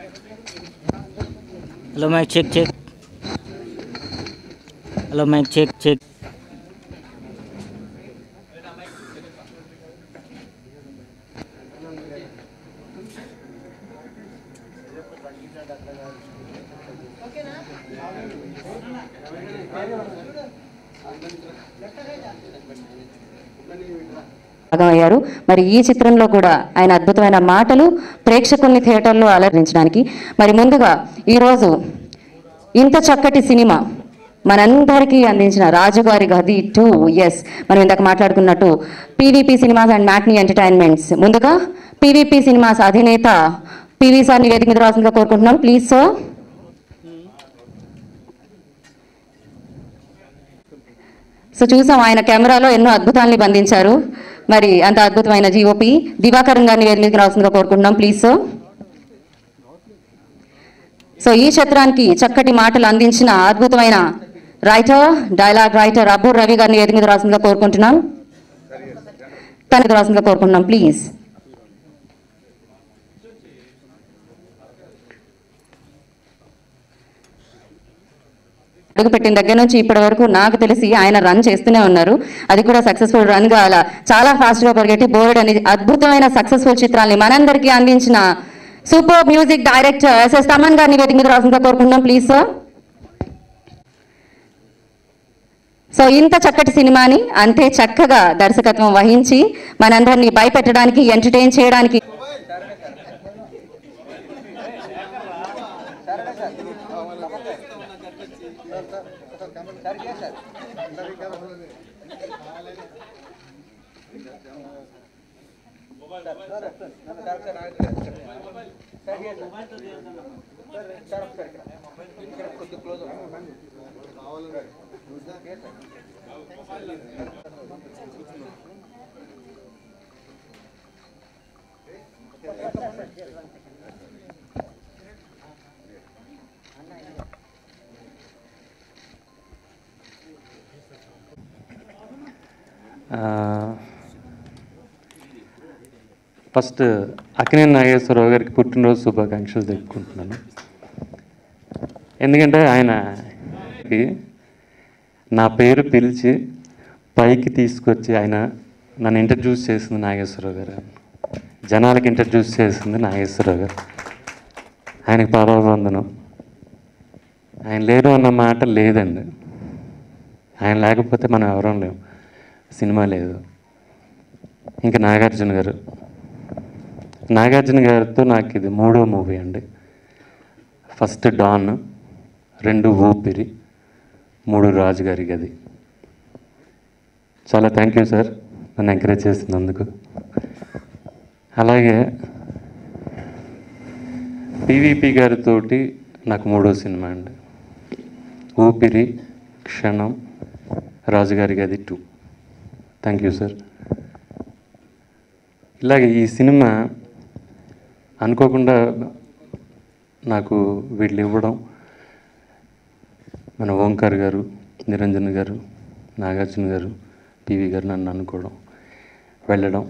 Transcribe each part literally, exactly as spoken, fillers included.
Hello mic check check. Hello mic check check. భాగమయ్యారు. మరి ఈ చిత్రంలో కూడా ఆయన అద్భుతమైన మాటలు ప్రేక్షకుల్ని థియేటర్లో అలరించడానికి, మరి ముందుగా ఈరోజు ఇంత చక్కటి సినిమా మనందరికీ అందించిన రాజుగారి గది టూ, ఎస్ మనం ఇందాక మాట్లాడుకున్నట్టు PVP cinemas and matinee entertainments, ముందుగా పీవీపీ సినిమాస్ అధినేత పివి సార్ నివేదిక మీద రావాల్సిందిగా కోరుకుంటున్నాం. Please sir. సో చూసాం ఆయన కెమెరాలో ఎన్నో అద్భుతాలని బంధించారు. మరి అంత అద్భుతమైన జీఓపీ దివాకరం గారిని వేదిక మీదకి రావాల్సిందిగా కోరుకుంటున్నాం. Please sir. సో ఈ చిత్రానికి చక్కటి మాటలు అందించిన అద్భుతమైన writer, dialogue writer Abburi Ravi గారిని వేదిక మీద రావాల్సిందిగా కోరుకుంటున్నాం. తనకి రావాల్సిందిగా కోరుకుంటున్నాం ప్లీజ్. అడుగుపెట్టిన దగ్గర నుంచి ఇప్పటి వరకు నాకు తెలిసి ఆయన రన్ చేస్తూనే ఉన్నారు. అది కూడా సక్సెస్ఫుల్ రన్ గా అలా చాలా ఫాస్ట్ గా పరిగెట్టి బోర్డ్ అనే అద్భుతమైన సక్సెస్ఫుల్ చిత్రాన్ని మనందరికీ అందించిన super music director SS Thaman గారిని వేదిక మీద రావాల్సిందిగా కోరుకుంటున్నాం ప్లీజ్ సార్. సో ఇంత చక్కటి సినిమాని అంతే చక్కగా దర్శకత్వం వహించి మనందరినీ భయపెట్టడానికి, ఎంటర్టైన్ చేయడానికి ఫస్ట్ అక్కినేని నాగేశ్వరరావు గారికి పుట్టినరోజు శుభాకాంక్షలు తెలుపుకుంటున్నాను. ఎందుకంటే ఆయన నా పేరు పిలిచి పైకి తీసుకొచ్చి ఆయన నన్ను ఇంట్రడ్యూస్ చేసింది నాగేశ్వరరావు గారు, జనాలకి ఇంట్రడ్యూస్ చేసింది నాగేశ్వరరావు గారు. ఆయనకి పాదాభివందనం. ఆయన లేరు అన్న మాట లేదండి. ఆయన లేకపోతే మనం ఎవరం లేము, సినిమా లేదు. ఇంకా నాగార్జున గారు, నాగార్జున గారితో నాకు ఇది మూడో మూవీ అండి. ఫస్ట్ డాన్, రెండు ఊపిరి, మూడు రాజుగారి గది. చాలా థ్యాంక్ యూ సార్ నన్ను ఎంకరేజ్ చేసినందుకు. అలాగే పీవీపీ గారితోటి నాకు మూడో సినిమా అండి, ఊపిరి, క్షణం, రాజుగారి గది టూ. Thank you sir. ఇలాగే ఈ సినిమా అనుకోకుండా నాకు వీళ్ళు ఇవ్వడం, మన ఓంకార్ గారు, నిరంజన్ గారు, నాగార్జున గారు, టీవీ గారు నన్ను అనుకోవడం, వెళ్ళడం,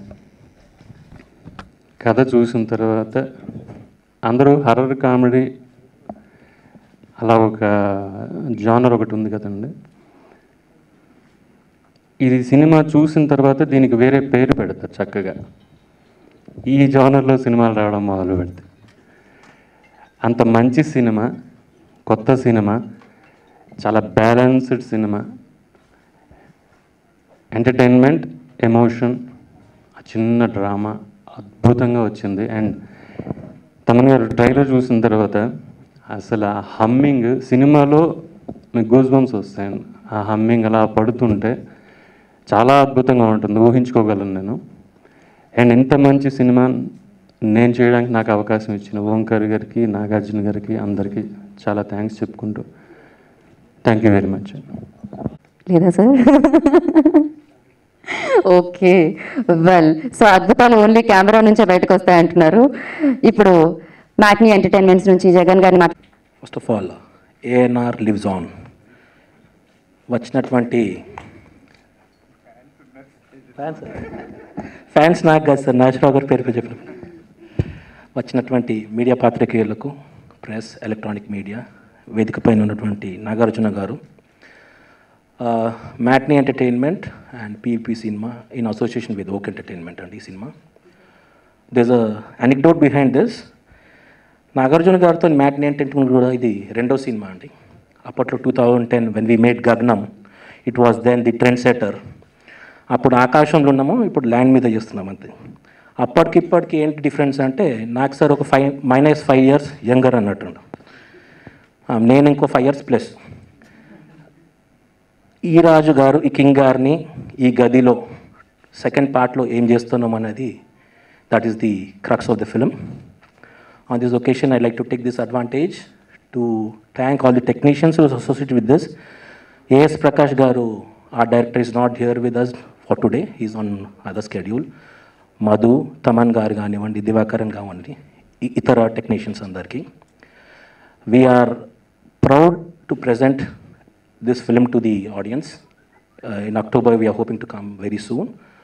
కథ చూసిన తర్వాత అందరూ హర్రర్ కామెడీ అలా ఒక జానర్ ఒకటి ఉంది కదండి. ఇది సినిమా చూసిన తర్వాత దీనికి వేరే పేరు పెడతారు చక్కగా. ఈ జానర్లో సినిమాలు రావడం మొదలు పెడతాయి. అంత మంచి సినిమా, కొత్త సినిమా, చాలా బ్యాలెన్స్డ్ సినిమా, ఎంటర్టైన్మెంట్, ఎమోషన్, చిన్న డ్రామా అద్భుతంగా వచ్చింది. అండ్ తమన్ గారు ట్రైలర్ చూసిన తర్వాత అసలు ఆ హమ్మింగ్, సినిమాలో మీకు గూస్ బంప్స్ వస్తాయండి. ఆ హమ్మింగ్ అలా పడుతుంటే చాలా అద్భుతంగా ఉంటుంది, ఊహించుకోగలను నేను. అండ్ ఇంత మంచి సినిమా నేను చేయడానికి నాకు అవకాశం ఇచ్చిన ఓంకార్ గారికి, నాగార్జున గారికి, అందరికీ చాలా థ్యాంక్స్ చెప్పుకుంటూ థ్యాంక్ యూ వెరీ మచ్. లేదా సార్? ఓకే, వెల్, సో అద్భుతాలు ఓన్లీ కెమెరా నుంచే బయటకు వస్తాయంటున్నారు. ఇప్పుడు మ్యాట్నీ ఎంటర్టైన్మెంట్స్ నుంచి జగన్ గారిని మాట్లా first of all ANR lives on. వచ్చినటువంటి ఫ్యాన్స్ ఫ్యాన్స్ నాకు కాదు సార్, నాగేశ్వరరావు గారి పేరు చెప్పిన వచ్చినటువంటి మీడియా పాత్రికేయులకు, ప్రెస్, ఎలక్ట్రానిక్ మీడియా, వేదికపైన ఉన్నటువంటి నాగార్జున గారు, matinee entertainment and PP cinema in association with oak entertainment అండి ఈ సినిమా. There a anecdote behind this. Nagarjuna గారితో మ్యాట్నీ ఎంటర్టైన్మెంట్ కూడా ఇది రెండో సినిమా అండి. అప్పట్లో two thousand ten when we made Gaganam, it was then the trend setter. అప్పుడు ఆకాశంలో ఉన్నాము, ఇప్పుడు ల్యాండ్ మీద చేస్తున్నాం అంతే. అప్పటికి ఇప్పటికి ఏంటి డిఫరెన్స్ అంటే, నాకు సార్ ఒక five minus five years younger అన్నట్టు, నేను ఇంకో ఫైవ్ ఇయర్స్ ప్లస్. ఈ రాజు గారు ఈ కింగ్ గారిని ఈ గదిలో సెకండ్ పార్ట్లో ఏం చేస్తున్నాం అనేది, that is the crux of the film. On this occasion I like to take this advantage to thank all the technicians who associated with this. AS Prakash గారు, our director, is not here with us for today. He's on other schedule. Madhu, Taman garu ganivandi, Divakaran gavandi, itara technicians andarki. We are proud to present this film to the audience. Uh, in October, we are hoping to come very soon.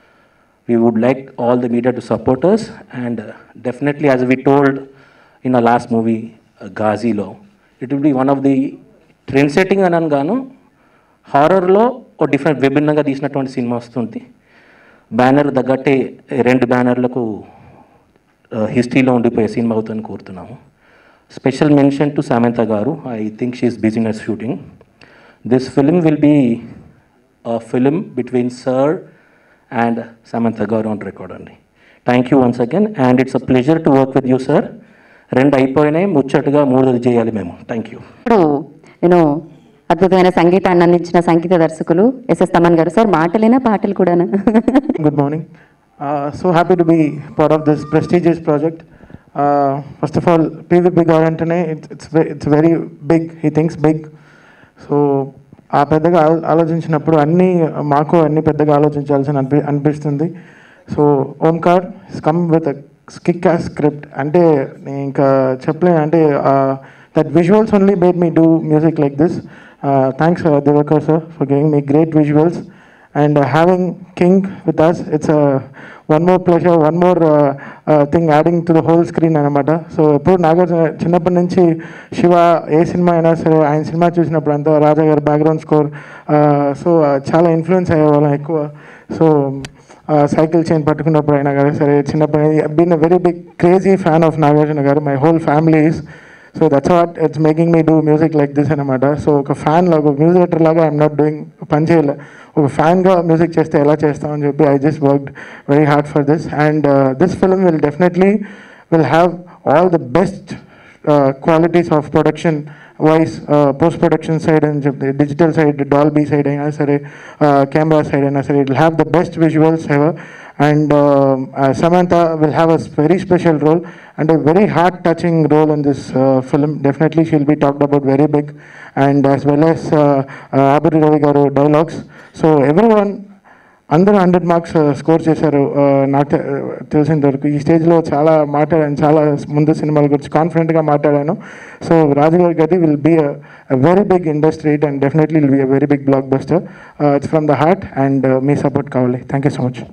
We would like all the media to support us, and uh, definitely, as we told in our last movie, uh, Ghazi Lo, it will be one of the trend-setting ananganu. హారర్లో ఒక different విభిన్నంగా తీసినటువంటి cinema వస్తుంది. Banner తగ్గట్టే రెండు బ్యానర్లకు హిస్టరీలో ఉండిపోయే cinema అవుతుందని కోరుతున్నాము. Special mention to Samantha గారు. I think she's business shooting. This film will be a film between sir and Samantha గారు ఆన్ రికార్డ్ అండి. Thank you once again, and it's a pleasure to work with you sir. రెండు అయిపోయినాయి, ముచ్చటగా మూడోది చేయాలి మేము. Thank you. ఇప్పుడు నేను అద్భుతమైన సంగీతాన్ని అందించిన సంగీత దర్శకులు ఎస్ఎస్ తమన్ గారు. సార్ మాటలేనా పాటలు కూడానా? Good morning. Uh, so happy to be part of this prestigious project. Uh, first of all, P V P Garantane, it's it's ve- it's very big. He thinks big. So ఆ పెద్దగా ఆలో- ఆలోచించినప్పుడు అన్నీ మాకు అన్ని పెద్దగా ఆలోచించాల్సిన అనిపి అనిపిస్తుంది. So Omkar is come with స్కిక్ ఆ స్క్రిప్ట్. అంటే నేను ఇంకా చెప్పలేను, అంటే that visuals only made me do music like this. Uh, thanks, uh, Divakar sir, for giving me great visuals, and uh, having King with us. It's a uh, one more pleasure, one more uh, uh, thing adding to the whole screen anamata. So ఇప్పుడు నాగార్జున చిన్నప్పటి నుంచి శివ ఏ cinema అయినా సరే ఆయన cinema చూసినప్పుడు అంతా రాజా గారి background score, so చాలా ఇన్ఫ్లుయెన్స్ అయ్యేవాళ్ళం ఎక్కువ. సో సైకిల్ చైన్ పట్టుకున్నప్పుడు అయినా కానీ సరే చిన్నప్పటి been a very big crazy fan of Nagarjuna గారు. My whole family is. So that's what it's making me do music like this అనమాట. సో ఒక ఫ్యాన్ లాగా, ఒక మ్యూజిక్ డైరెక్టర్ లాగా ఐఎమ్ నాట్ డూయింగ్ పని చేయలే, ఒక ఫ్యాన్గా మ్యూజిక్ చేస్తే ఎలా చేస్తామని చెప్పి I just worked very hard for this. And this film will definitely will have all the best qualities of production wise, post production side అని చెప్తే, డిజిటల్ సైడ్, డాల్బీ సైడ్ అయినా సరే, కెమెరా సైడ్ అయినా సరే, it will have the best visuals ever. And uh, uh, Samantha will have a very special role and a very heart-touching role in this uh, film. Definitely she'll be talked about very big, and as well as uh, uh, Aburi Ravi garu dialogues. So everyone అందరూ hundred marks score చేశారు. నాకు తెలిసిన వరకు ఈ స్టేజ్లో చాలా మాట్లాడాను, చాలా ముందు సినిమాల గురించి కాన్ఫిడెంట్గా మాట్లాడాను. సో రాజుగారి గది will be a very big industry and definitely will be a very big blockbuster. It's from the heart, and మీ సపోర్ట్ కావాలి. Thank you so much.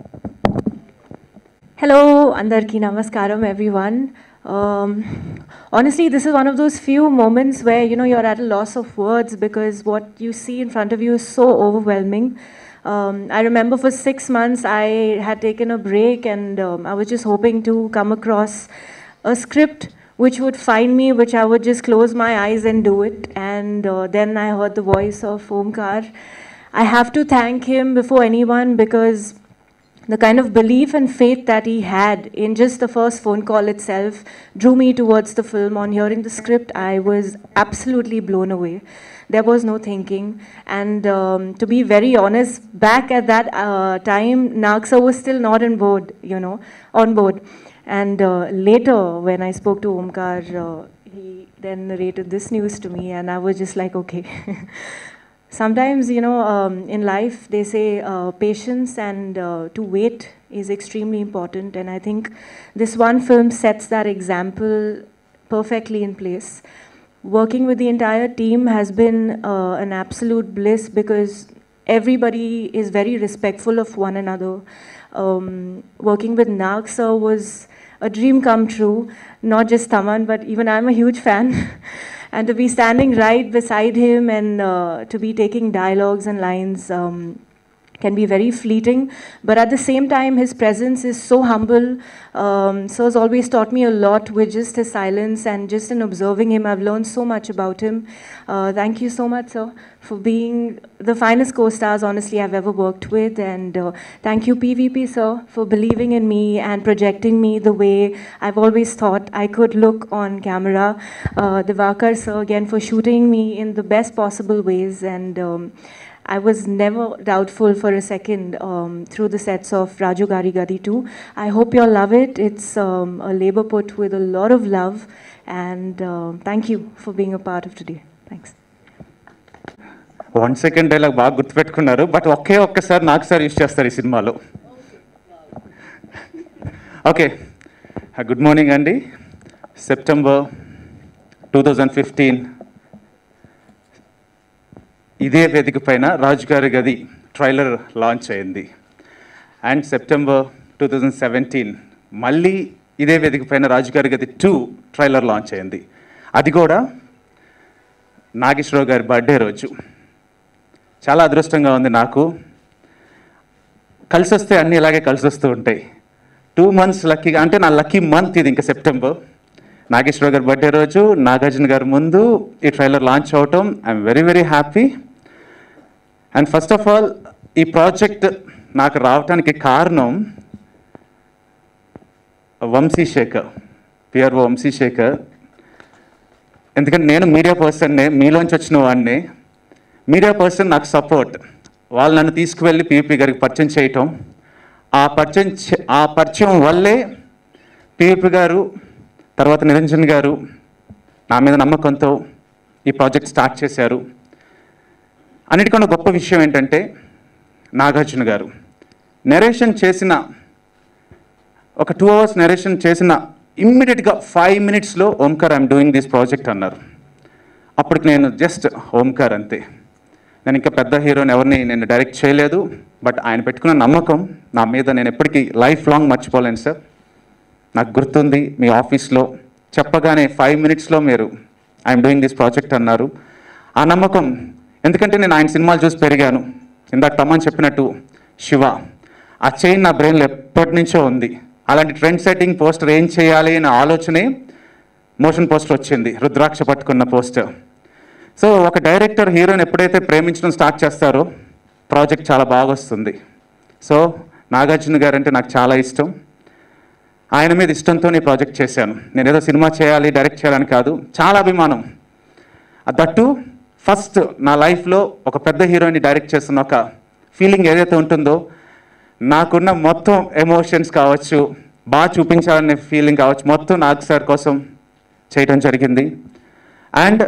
Hello, Andarki Namaskaram, everyone. Um, honestly, this is one of those few moments where, you know, you're at a loss of words because what you see in front of you is so overwhelming. Um, I remember for six months I had taken a break, and um, I was just hoping to come across a script which would find me, which I would just close my eyes and do it. And uh, then I heard the voice of Omkar. I have to thank him before anyone because the kind of belief and faith that he had in just the first phone call itself drew me towards the film. On hearing the script, I was absolutely blown away. There was no thinking. And um, to be very honest, back at that uh, time, Nagsa was still not on board, you know, on board. And uh, later, when I spoke to Omkar, uh, he then narrated this news to me, and I was just like, okay. Sometimes, you know, um, in life, they say uh, patience and uh, to wait is extremely important. And I think this one film sets that example perfectly in place. Working with the entire team has been uh, an absolute bliss because everybody is very respectful of one another. Um, working with Nag sir was a dream come true. Not just Taman, but even I'm a huge fan. And to be standing right beside him and uh, to be taking dialogues and lines um, can be very fleeting. But at the same time, his presence is so humble. Um, so has always taught me a lot with just his silence, and just in observing him, I've learned so much about him. Uh, thank you so much, sir, for being the finest co-stars, honestly, I've ever worked with. And uh, thank you, P V P, sir, for believing in me and projecting me the way I've always thought I could look on camera. Uh, Divakar, sir, again, for shooting me in the best possible ways. And um, I was never doubtful for a second um, through the sets of Raju Gari Gadi two. I hope you all love it. It's um, a labor put with a lot of love. And uh, thank you for being a part of today. Thanks. One second dialogue బాగా గుర్తుపెట్టుకున్నారు, but ఒకే ఒక్కసారి నాకు sir use చేస్తారు ఈ సినిమాలో. Okay, good morning అండి. September two thousand fifteen ఇదే వేదిక పైన రాజుగారి గది ట్రైలర్ లాంచ్ అయింది. And September two thousand seventeen మళ్ళీ ఇదే వేదిక పైన రాజుగారి గది టూ ట్రైలర్ లాంచ్ అయింది. అది కూడా నాగేశ్వరరావు గారి బర్త్డే రోజు. చాలా అదృష్టంగా ఉంది నాకు. కలిసి వస్తే అన్నీ ఇలాగే కలిసి వస్తూ ఉంటాయి. టూ మంత్స్ లక్కీగా, అంటే నా లక్కీ మంత్ ఇది. ఇంకా సెప్టెంబర్ నాగేశ్వరరావు గారి బర్త్డే రోజు, నాగార్జున గారి ముందు ఈ ట్రైలర్ లాంచ్ అవటం, I'm very very happy. And first of all ఈ ప్రాజెక్ట్ నాకు రావటానికి కారణం వంశీశేఖర్, పిఆర్ వంశీశేఖర్. ఎందుకంటే నేను మీడియా పర్సన్నే, మీలోంచి వచ్చిన వాడిని. మీడియా పర్సన్ నాకు సపోర్ట్. వాళ్ళు నన్ను తీసుకువెళ్ళి పివిపి గారికి పరిచయం చేయటం, ఆ పరిచయం ఆ పరిచయం వల్లే పివిపి గారు, తర్వాత నిరంజన్ గారు నా మీద నమ్మకంతో ఈ ప్రాజెక్ట్ స్టార్ట్ చేశారు. అన్నిటికన్నా గొప్ప విషయం ఏంటంటే నాగార్జున గారు నెరేషన్ చేసిన ఒక టూ అవర్స్ నెరేషన్ చేసిన ఇమ్మీడియట్గా ఫైవ్ మినిట్స్లో Omkar I'm doing this project అన్నారు. అప్పటికి నేను జస్ట్ ఓంకార్ అంతే. నేను ఇంకా పెద్ద హీరోని ఎవరిని నేను డైరెక్ట్ చేయలేదు, బట్ ఆయన పెట్టుకున్న నమ్మకం నా మీద నేను ఎప్పటికీ లైఫ్ లాంగ్ మర్చిపోలేను సార్. నాకు గుర్తుంది మీ ఆఫీస్లో చెప్పగానే ఫైవ్ మినిట్స్లో మీరు ఐఎమ్ డూయింగ్ దిస్ ప్రాజెక్ట్ అన్నారు. ఆ నమ్మకం, ఎందుకంటే నేను ఆయన సినిమాలు చూసి పెరిగాను. ఇందాక తమ్మని చెప్పినట్టు శివ, ఆ చైన్ నా బ్రెయిన్లో ఎప్పటి నుంచో ఉంది. అలాంటి ట్రెండ్ సెట్టింగ్ పోస్టర్ ఏం చేయాలి అనే ఆలోచనే మోషన్ పోస్టర్ వచ్చింది, రుద్రాక్ష పట్టుకున్న పోస్టర్. సో ఒక డైరెక్టర్ హీరోని ఎప్పుడైతే ప్రేమించడం స్టార్ట్ చేస్తారో ప్రాజెక్ట్ చాలా బాగా వస్తుంది. సో నాగార్జున గారు అంటే నాకు చాలా ఇష్టం. ఆయన మీద ఇష్టంతో నేను ప్రాజెక్ట్ చేశాను. నేను ఏదో సినిమా చేయాలి, డైరెక్ట్ చేయాలని కాదు, చాలా అభిమానం. దట్టు ఫస్ట్ నా లైఫ్లో ఒక పెద్ద హీరోని డైరెక్ట్ చేస్తున్న ఒక ఫీలింగ్ ఏదైతే ఉంటుందో, నాకున్న మొత్తం ఎమోషన్స్ కావచ్చు, బాగా చూపించాలనే ఫీలింగ్ కావచ్చు, మొత్తం నాగ్ సార్ కోసం చేయడం జరిగింది. అండ్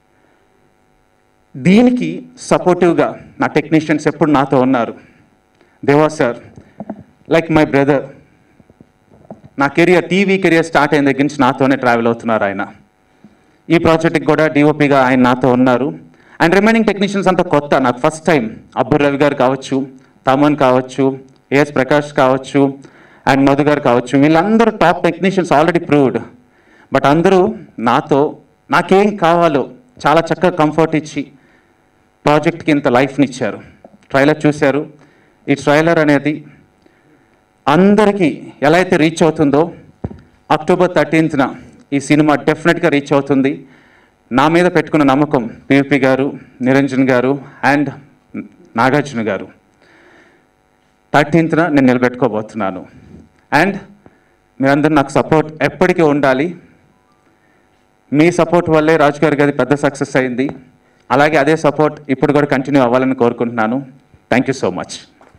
దీనికి సపోర్టివ్గా నా టెక్నీషియన్స్ ఎప్పుడు నాతో ఉన్నారు. Deva sir like my brother. నా కెరియర్, టీవీ కెరియర్ స్టార్ట్ అయిన దగ్గర నుంచి నాతోనే ట్రావెల్ అవుతున్నారు ఆయన. ఈ ప్రాజెక్ట్కి కూడా డిఓపిగా ఆయన నాతో ఉన్నారు. అండ్ రిమైనింగ్ టెక్నీషియన్స్ అంతా కొత్త, నాకు ఫస్ట్ టైం. అబ్బుర్ రవి గారు కావచ్చు, తమన్ కావచ్చు, ఏఎస్ ప్రకాష్ కావచ్చు, అండ్ మధు గారు కావచ్చు, వీళ్ళందరూ top technicians, already proved. But అందరూ నాతో నాకేం కావాలో చాలా చక్కగా కంఫర్ట్ ఇచ్చి ప్రాజెక్ట్కి ఇంత లైఫ్ని ఇచ్చారు. ట్రైలర్ చూశారు. ఈ ట్రైలర్ అనేది అందరికీ ఎలా అయితే రీచ్ అవుతుందో, అక్టోబర్ థర్టీన్త్న ఈ సినిమా డెఫినెట్గా రీచ్ అవుతుంది. నా మీద పెట్టుకున్న నమ్మకం పివిపి గారు, నిరంజన్ గారు అండ్ నాగార్జున గారు. థర్టీన్త్న నేను నిలబెట్టుకోబోతున్నాను. అండ్ మీరందరూ నాకు సపోర్ట్ ఎప్పటికీ ఉండాలి. మీ సపోర్ట్ వల్లే రాజుగారి గది పెద్ద సక్సెస్ అయింది. అలాగే అదే సపోర్ట్ ఇప్పుడు కూడా కంటిన్యూ అవ్వాలని కోరుకుంటున్నాను. Thank you so much.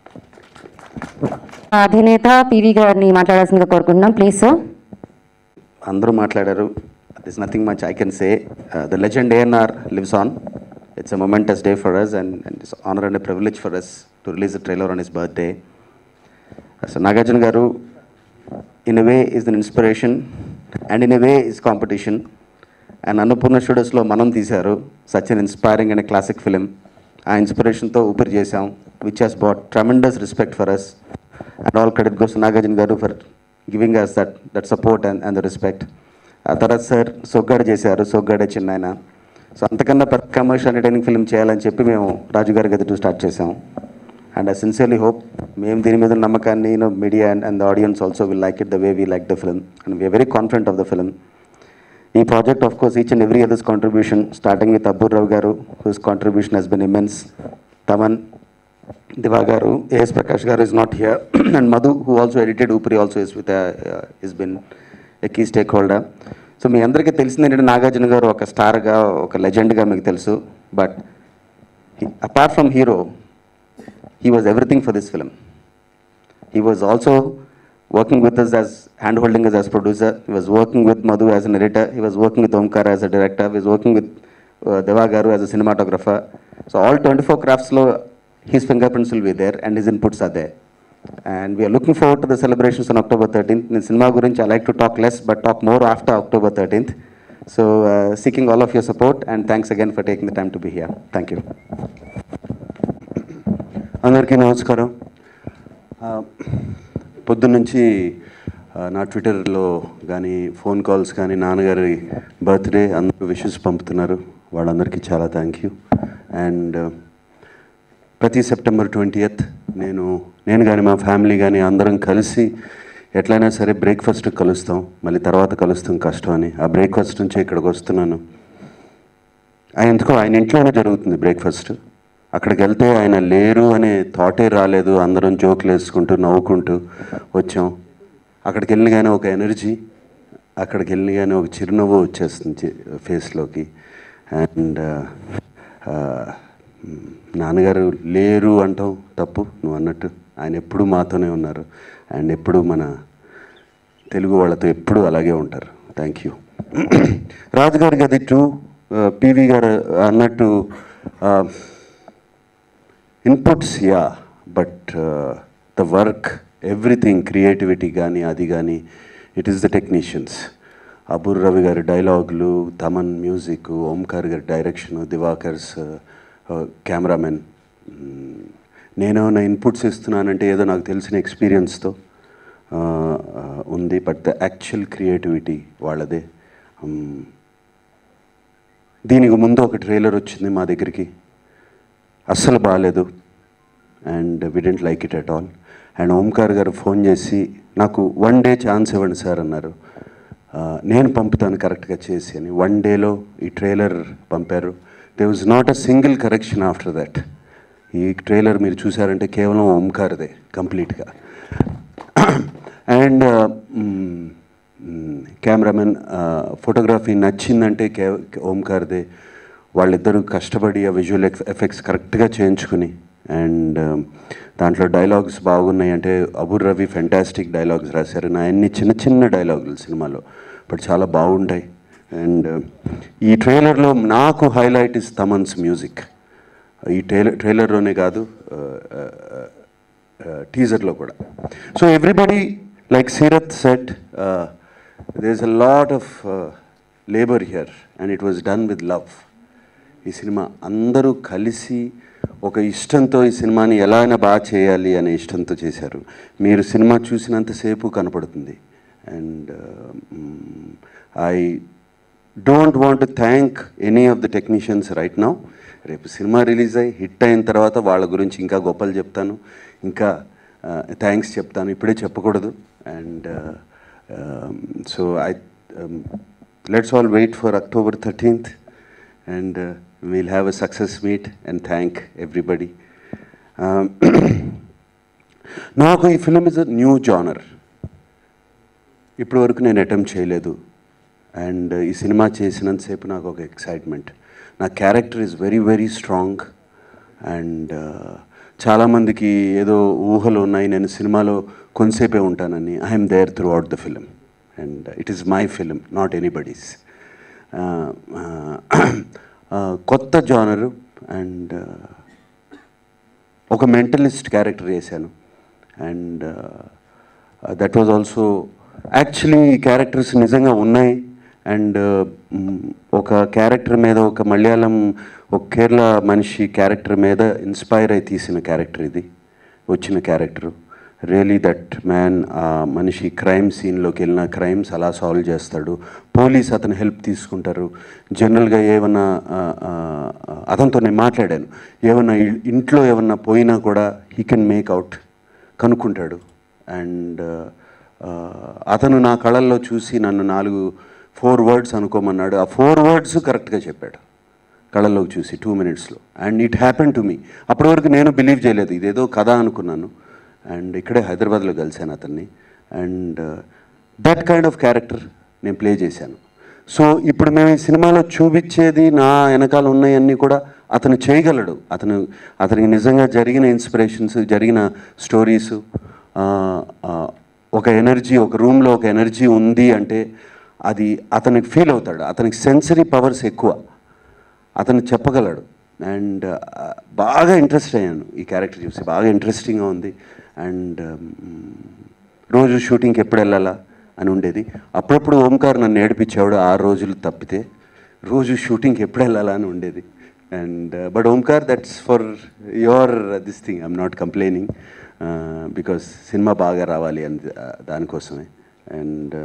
అధినేత పివి గారిని మాట్లాడాల్సిందిగా కోరుకుంటున్నాం. Please sir. అందరూ మాట్లాడారు. This nothing much I can say. The legend ANR lives on. It's a momentous day for us and and it's honour and a privilege for us to release the trailer on his birthday. So Nagarjuna గారు in a way is an inspiration and in a way is competition. And Annapurna స్టూడియోస్లో మనం తీశారు such an inspiring and classic film. ఆ ఇన్స్పిరేషన్తో ఊపిరి చేశాం, which he's bought tremendous respect for us. And all credit goes Nagarjuna గారు for giving us that that support and and the respect. ఆ తర్వాత sir సొగ్గాడ చేశారు, సొగ్గాడే చిన్నాయన. సో అంతకన్నా పెద్ద కమర్షియల్ ఎంటర్టైనింగ్ ఫిల్మ్ చేయాలని చెప్పి మేము రాజుగారి గది టూ స్టార్ట్ చేసాము. అండ్ ఐ సిన్సియర్లీ హోప్ మేము దీని మీద నమ్మకాన్ని you know media and and the audience also will like it the way we like the film and we're very confident of the film. ఈ project of course each and every others contribution starting with Abburi Rao గారు whose contribution he's been immense, Thaman, Diva గారు, AS Prakash గారు is not here, and Madhu who also edited Oopiri also is with is been a key stakeholder. So మీ అందరికీ తెలిసింది ఏంటంటే నాగార్జున గారు ఒక స్టార్గా, ఒక లెజెండ్గా మీకు తెలుసు. But apart from hero, he was everything for this film. He was also working with us as hand-holding us as producer. He was working with Madhu as an editor. He was working with Omkar as a director. He was working with uh, Deva Garu as a cinematographer. So all twenty-four crafts lo his fingerprints will be there and his inputs are there. And we are looking forward to the celebrations on October thirteenth. In cinema gurinchi I like to talk less but talk more after October thirteenth. So uh, seeking all of your support and thanks again for taking the time to be here. Thank you. అందరికీ నమస్కారం. పొద్దున్నుంచి నా ట్విట్టర్లో కానీ phone calls కానీ నాన్నగారి birthday అందరూ wishes పంపుతున్నారు. వాళ్ళందరికీ చాలా థ్యాంక్ యూ. అండ్ ప్రతి సెప్టెంబర్ ట్వంటీయత్ నేను నేను కానీ మా ఫ్యామిలీ కానీ అందరం కలిసి ఎట్లయినా సరే బ్రేక్ఫాస్ట్ కలుస్తాం. మళ్ళీ తర్వాత కలుస్తాం కష్టం అని ఆ బ్రేక్ఫాస్ట్ నుంచి ఇక్కడికి వస్తున్నాను. ఆయన ఎందుకో ఆయన ఇంట్లోనే జరుగుతుంది బ్రేక్ఫాస్ట్. అక్కడికి వెళ్తే ఆయన లేరు అనే థాటే రాలేదు. అందరం జోకులు వేసుకుంటూ నవ్వుకుంటూ వచ్చాం. అక్కడికి వెళ్ళినగానే ఒక ఎనర్జీ, అక్కడికి వెళ్ళినగానే ఒక చిరునవ్వు వచ్చేస్తుంది ఫేస్లోకి. అండ్ నాన్నగారు లేరు అంటాం తప్పు, నువ్వు అన్నట్టు ఆయన ఎప్పుడూ మాతోనే ఉన్నారు. అండ్ ఎప్పుడు మన తెలుగు వాళ్ళతో ఎప్పుడూ అలాగే ఉంటారు. Thank you. రాజుగారి గది టూ పివి గారు అన్నట్టు inputs yeah, but the work everything creativity కానీ అది కానీ it is the technicians. Abburi Ravi గారి డైలాగులు, తమన్ మ్యూజిక్, ఓంకార్ గారి డైరెక్షన్, దివాకర్స్ కెమెరామెన్. నేను నా ఇన్పుట్స్ ఇస్తున్నానంటే ఏదో నాకు తెలిసిన ఎక్స్పీరియన్స్తో ఉంది, బట్ ద యాక్చువల్ క్రియేటివిటీ వాళ్ళదే. దీనికి ముందు ఒక ట్రైలర్ వచ్చింది మా దగ్గరికి, అస్సలు బాగాలేదు. And we didn't like it at all. And Omkar గారు ఫోన్ చేసి నాకు వన్ డే ఛాన్స్ ఇవ్వండి సార్ అన్నారు. నేను పంపుతాను కరెక్ట్గా చేసి అని. వన్ డేలో ఈ ట్రైలర్ పంపారు. There was not a single correction after that. ఈ ట్రైలర్ మీరు చూసారంటే కేవలం ఓంకార్దే కంప్లీట్గా. అండ్ కెమెరామెన్ ఫోటోగ్రఫీ నచ్చిందంటే కే ఓంకార్దే. వాళ్ళిద్దరూ కష్టపడి ఆ విజువల్ ఎఫెక్ట్స్ కరెక్ట్గా చేయించుకుని, అండ్ దాంట్లో డైలాగ్స్ బాగున్నాయి. అంటే అబూర్ రవి ఫెంటాస్టిక్ డైలాగ్స్ రాశారు. నా అన్ని చిన్న చిన్న డైలాగులు సినిమాలో బట్ చాలా బాగుంటాయి. అండ్ ఈ ట్రైలర్లో నాకు హైలైట్ ఇస్ తమన్స్ మ్యూజిక్. ఈ ట్రైలర్ ట్రైలర్లోనే కాదు, టీజర్లో కూడా. So everybody like Seerat set, there is a lot of labour here and it was done with love. ఈ సినిమా అందరూ కలిసి ఒక ఇష్టంతో ఈ సినిమాని ఎలా అయినా బాగా చేయాలి అనే ఇష్టంతో చేశారు. మీరు సినిమా చూసినంతసేపు కనపడుతుంది. And I don't want to thank any of the technicians right now. రేపు సినిమా రిలీజ్ అయ్యి హిట్ అయిన తర్వాత వాళ్ళ గురించి ఇంకా గొప్పలు చెప్తాను, ఇంకా థ్యాంక్స్ చెప్తాను. ఇప్పుడే చెప్పకూడదు. And so I let's all wait for October thirteenth and uh, we'll have a success meet and thank everybody. Um, నాకు ఈ film is a new genre. ఇప్పటి వరకు నేను అటెంప్ట్ చేయలేదు. అండ్ ఈ సినిమా చేసినంతసేపు నాకు ఒక ఎక్సైట్మెంట్. నా character is very very strong. And చాలామందికి ఏదో ఊహలు ఉన్నాయి నేను సినిమాలో కొంతసేపే ఉంటానని. I'm there throughout the film and it is my film, not anybody's. కొత్త జానరు. అండ్ ఒక మెంటలిస్ట్ క్యారెక్టర్ చేశాను. And that was also actually characters నిజంగా ఉన్నాయి. అండ్ ఒక క్యారెక్టర్ మీద, ఒక మలయాళం ఒక కేరళ మనిషి క్యారెక్టర్ మీద ఇన్స్పైర్ అయి తీసిన క్యారెక్టర్ ఇది, వచ్చిన క్యారెక్టరు. రియలీ దట్ మ్యాన్, ఆ మనిషి క్రైమ్ సీన్లోకి వెళ్ళిన క్రైమ్స్ అలా సాల్వ్ చేస్తాడు. పోలీస్ అతను హెల్ప్ తీసుకుంటారు. జనరల్గా ఏమన్నా అతనితో నేను మాట్లాడాను, ఏమన్నా ఇంట్లో ఏమన్నా పోయినా కూడా హీ కెన్ మేక్ అవుట్, కనుక్కుంటాడు. అండ్ అతను నా కళల్లో చూసి నన్ను నాలుగు ఫోర్ వర్డ్స్ అనుకోమన్నాడు. ఆ ఫోర్ వర్డ్స్ కరెక్ట్గా చెప్పాడు కళల్లోకి చూసి టూ మినిట్స్లో. And it happen to me. అప్పటి వరకు నేను బిలీవ్ చేయలేదు, ఇదేదో కథ అనుకున్నాను. అండ్ ఇక్కడే హైదరాబాద్లో కలిశాను అతన్ని. And that kind of character నేను ప్లే చేశాను. సో ఇప్పుడు మేము ఈ సినిమాలో చూపించేది నా వెనకాల ఉన్నాయన్నీ కూడా అతను చేయగలడు. అతను అతనికి నిజంగా జరిగిన ఇన్స్పిరేషన్స్, జరిగిన స్టోరీసు, ఒక ఎనర్జీ, ఒక రూమ్లో ఒక ఎనర్జీ ఉంది అంటే అది అతనికి ఫీల్ అవుతాడు. అతనికి సెన్సరీ పవర్స్ ఎక్కువ, అతను చెప్పగలడు. అండ్ బాగా ఇంట్రెస్ట్ అయ్యాను ఈ క్యారెక్టర్ చూసి, బాగా ఇంట్రెస్టింగ్గా ఉంది. అండ్ రోజు షూటింగ్కి ఎప్పుడు వెళ్ళాలా అని ఉండేది. అప్పుడప్పుడు ఓంకార్ నన్ను ఏడిపించేవాడు, ఆరు రోజులు తప్పితే రోజు షూటింగ్కి ఎప్పుడు వెళ్ళాలా అని ఉండేది. And but Omkar, that's for your this thing, I'm not complaining, because cinema బాగా రావాలి అని దానికోసమే. అండ్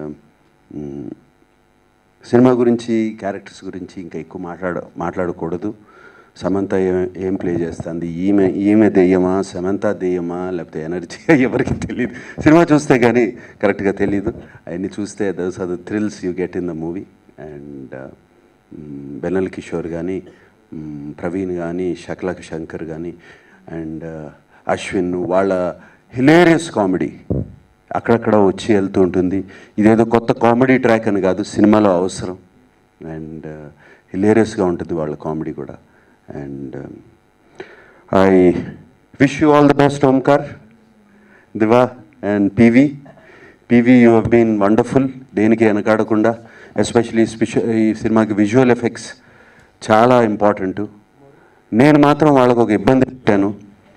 సినిమా గురించి, క్యారెక్టర్స్ గురించి ఇంకా ఎక్కువ మాట్లాడ మాట్లాడకూడదు. సమంత ఏం ఏం ప్లే చేస్తుంది, ఈమె ఈమె దెయ్యమా, సమంత దెయ్యమా, లేకపోతే ఎనర్జీ, ఎవరికి తెలియదు. సినిమా చూస్తే కానీ కరెక్ట్గా తెలీదు. అవన్నీ చూస్తే those are the thrills you get in the movie. And Vennela Kishore కానీ, ప్రవీణ్ కానీ, శక్లక్ శంకర్ కానీ, అండ్ అశ్విన్, వాళ్ళ హిలేరియస్ కామెడీ అక్కడక్కడ వచ్చి వెళ్తూ ఉంటుంది. ఇదేదో కొత్త కామెడీ ట్రాక్ అని కాదు, సినిమాలో అవసరం. అండ్ హిలేరియస్గా ఉంటుంది వాళ్ళ కామెడీ కూడా. And I wish you all the best Omkar, Diva and PV. PV, you have been wonderful, దేనికి వెనకాడకుండా. ఎస్పెషలీ స్పెషల్ ఈ సినిమాకి విజువల్ ఎఫెక్ట్స్ చాలా ఇంపార్టెంటు. నేను మాత్రం వాళ్ళకు ఒక ఇబ్బంది పెట్టాను,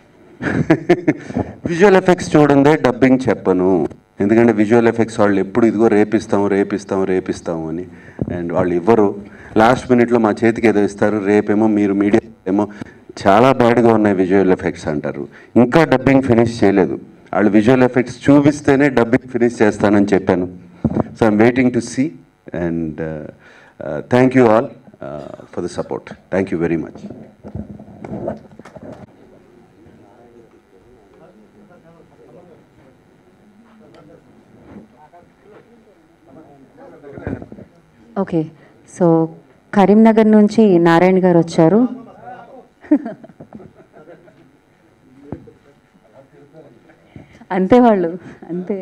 విజువల్ ఎఫెక్ట్స్ చూడండి, డబ్బింగ్ చెప్పను. ఎందుకంటే విజువల్ ఎఫెక్ట్స్ వాళ్ళు ఎప్పుడు ఇదిగో రేపిస్తాము రేపిస్తాము రేపిస్తాము అని, అండ్ వాళ్ళు ఇవ్వరు. లాస్ట్ మినిట్లో మా చేతికి ఏదో ఇస్తారు, రేపేమో మీరు మీడియా ఏమో చాలా బ్యాడ్గా ఉన్నాయి విజువల్ ఎఫెక్ట్స్ అంటారు. ఇంకా డబ్బింగ్ ఫినిష్ చేయలేదు. వాళ్ళు విజువల్ ఎఫెక్ట్స్ చూపిస్తేనే డబ్బింగ్ ఫినిష్ చేస్తానని చెప్పాను. So I'm waiting to see. And thank you all for the support. Thank you very much. Okay, so Karimnagar నుంచి నారాయణ గారు వచ్చారు. అంతే వాళ్ళు, అంతే.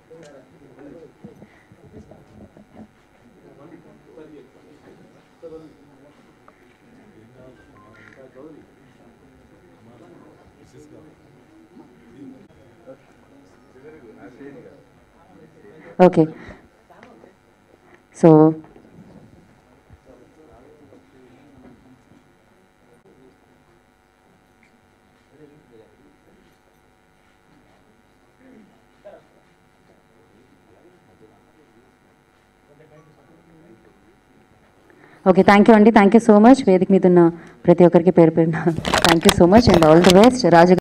Okay, so okay, thank you అండి, థ్యాంక్ యూ సో మచ్. వేదిక మీద ఉన్న ప్రతి ఒక్కరికి పేరు పేరున thank you so much and all the best. Raju